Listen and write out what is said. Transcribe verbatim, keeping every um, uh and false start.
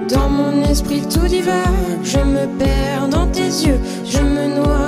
Dans mon esprit tout divague, je me perds dans tes yeux, je me noie